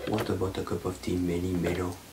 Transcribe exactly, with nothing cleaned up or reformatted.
What about a cup of tea, Manny Meadow?